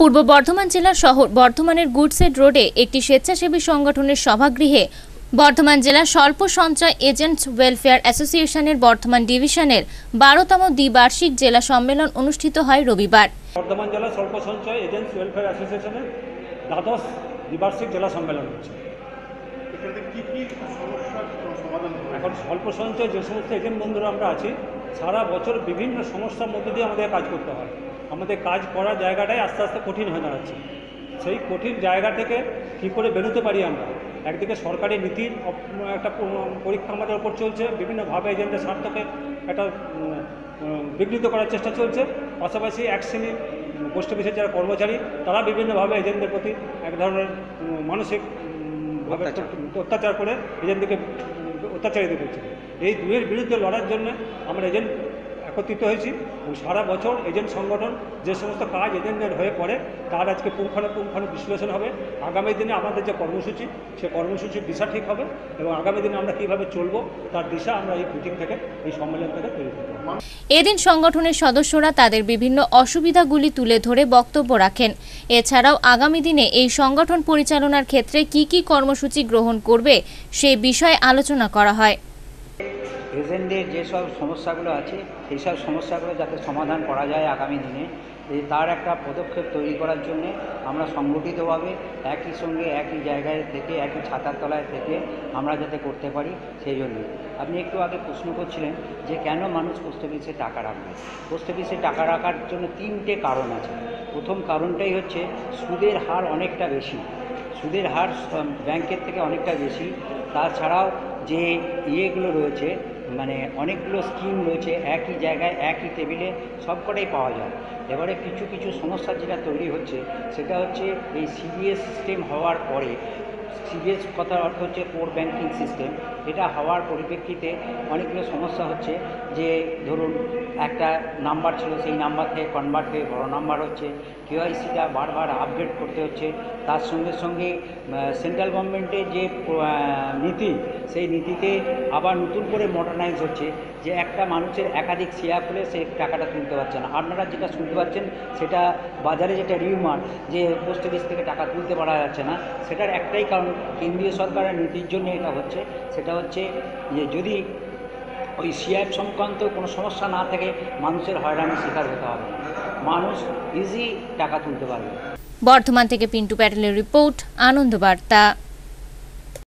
পূর্ব বর্ধমান জেলার শহর বর্ধমানের গুডসেড রোডে একটি স্বেচ্ছাসেবী সংগঠনের সভাগৃহে বর্ধমান জেলা স্বল্প সঞ্চয় এজেন্টস ওয়েলফেয়ার অ্যাসোসিয়েশনের বর্ধমান ডিভিশনের ১২তম দ্বিবার্ষিক জেলা সম্মেলন অনুষ্ঠিত হয় রবিবার। বর্ধমান জেলা স্বল্প সঞ্চয় এজেন্টস ওয়েলফেয়ার অ্যাসোসিয়েশনের দ্বাদশ দ্বিবার্ষিক জেলা সম্মেলন হচ্ছে। এখন স্বল্প সঞ্চয় যে সমস্ত এজেন্ট বন্ধুরা আমরা আছি, সারা বছর বিভিন্ন সমস্যার মধ্যে দিয়ে আমাদের কাজ করতে হয়। আমাদের কাজ করার জায়গাটাই আস্তে আস্তে কঠিন হয়ে দাঁড়াচ্ছে। সেই কঠিন জায়গা থেকে কী করে বেরোতে পারি আমরা? একদিকে সরকারি নীতির একটা পরীক্ষা আমাদের ওপর চলছে, বিভিন্নভাবে এজেন্টের স্বার্থকে একটা বিঘ্নিত করার চেষ্টা চলছে। পাশাপাশি এক শ্রেণীর পোস্ট অফিসের যারা কর্মচারী, তারা বিভিন্নভাবে এজেন্টদের প্রতি এক ধরনের মানসিকভাবে অত্যাচার করে এজেন্টদেরকে অত্যাচারিত করছে। এই দুয়ের বিরুদ্ধে লড়ার জন্য আমরা এজেন্ট একত্রিত হয়েছি এবং সারা বছর এজেন্ট সংগঠন যে সমস্ত কাজ এজেন্টের হয়ে পড়ে তার আজকে পুঙ্খানুপুঙ্খানু বিশ্লেষণ হবে। আগামী দিনে আমাদের যে কর্মসূচি, সে কর্মসূচির দিশা ঠিক হবে এবং আগামী দিনে আমরা কীভাবে চলবো তার দিশা আমরা এই মিটিং থেকে, এই সম্মেলন থেকে তৈরি করব। এদিন সংগঠনের সদস্যরা তাদের বিভিন্ন অসুবিধাগুলি তুলে ধরে বক্তব্য রাখেন। এছাড়াও আগামী দিনে এই সংগঠন পরিচালনার ক্ষেত্রে কি কি কর্মসূচি গ্রহণ করবে সে বিষয়ে আলোচনা করা হয়। এজেন্টদের যেসব সমস্যাগুলো আছে সেই সব সমস্যাগুলো যাতে সমাধান করা যায় আগামী দিনে, তার একটা পদক্ষেপ তৈরি করার জন্যে আমরা সংগঠিতভাবে একই সঙ্গে একই জায়গায় থেকে, একই ছাতার তলায় থেকে আমরা যাতে করতে পারি সেই জন্য। আপনি একটু আগে প্রশ্ন করছিলেন যে কেন মানুষ পোস্ট অফিসে টাকা রাখবে। পোস্ট অফিসে টাকা রাখার জন্য তিনটে কারণ আছে। প্রথম কারণটাই হচ্ছে সুদের হার অনেকটা বেশি, সুদের হার ব্যাংকের থেকে অনেকটা বেশি। তাছাড়াও যে ইয়েগুলো রয়েছে, মানে অনেকগুলো স্কিম রয়েছে, একই জায়গায় একই টেবিলে সবকটাই পাওয়া যায়। এবারে কিছু কিছু সমস্যা যেটা তৈরি হচ্ছে সেটা হচ্ছে এই সিবিএস সিস্টেম হওয়ার পরে, সিবিএস কথার অর্থ হচ্ছে কোর ব্যাংকিং সিস্টেম, এটা হওয়ার পরিপ্রেক্ষিতে অনেকগুলো সমস্যা হচ্ছে। যে ধরুন একটা নাম্বার ছিল, সেই নাম্বার থেকে কনভার্ট হয়ে বড় নাম্বার হচ্ছে, কেওয়াইসিটা বারবার আপডেট করতে হচ্ছে। তার সঙ্গে সঙ্গে সেন্ট্রাল গভর্নমেন্টের যে নীতি, সেই নীতিতে আবার নতুন করে মডার্নাইজ হচ্ছে, যে একটা মানুষের একাধিক শেয়ার করে সে টাকাটা তুলতে পারছে না। আপনারা যেটা শুনতে পাচ্ছেন সেটা বাজারে যেটা রিউমার, যে পোস্ট অফিস থেকে টাকা তুলতে পারা যাচ্ছে না, সেটার একটাই কারণ কেন্দ্রীয় সরকারের নীতির জন্য এটা হচ্ছে। সেটা হচ্ছে যে যদি ওই শেয়ার সংক্রান্ত কোনো সমস্যা না থাকে মানুষের হয়রানির শিকার হতে হবে না, মানুষ ইজি টাকা তুলতে পারবে। বর্ধমান থেকে পিন্টু প্যাটেলের রিপোর্ট, আনন্দ বার্তা।